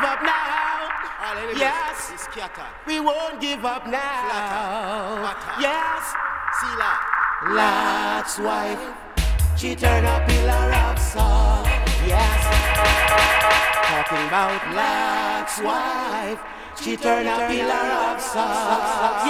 up now. Yes, we won't give up now. Yes, Lot's wife, she turned a pillar of salt. Yes, talking about Lot's wife, she turned a pillar of salt.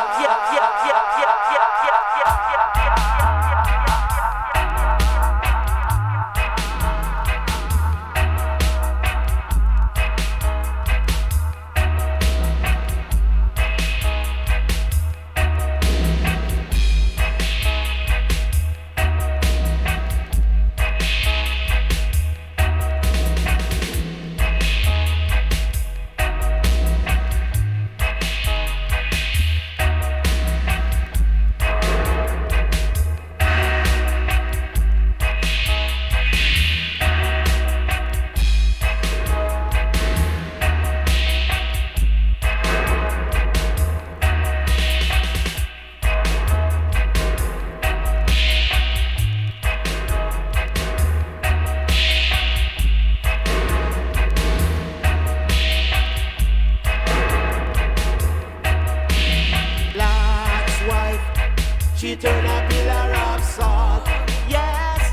She turned a pillar of salt. Yes,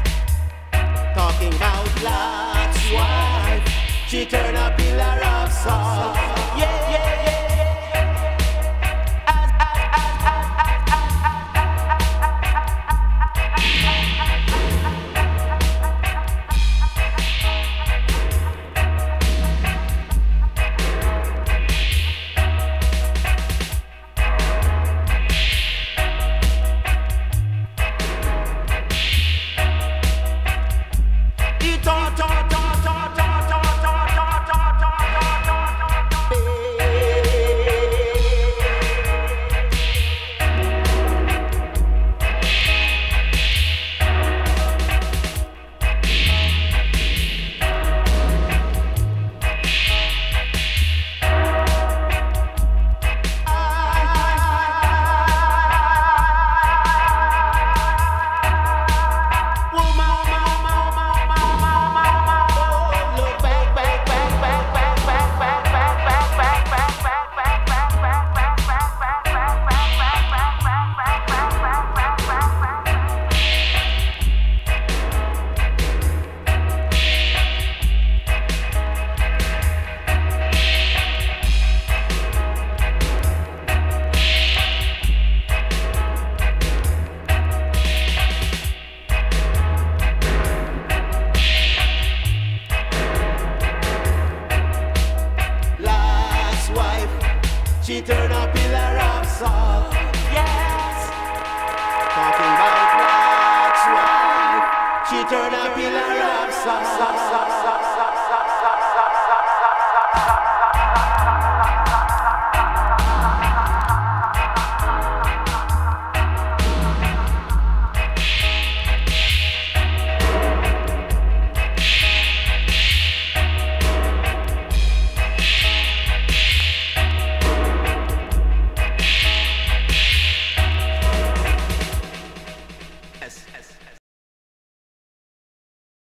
talking about Lot's wife, she turned a pillar of salt. Yeah, yeah, yeah. She turned a pillar of salt.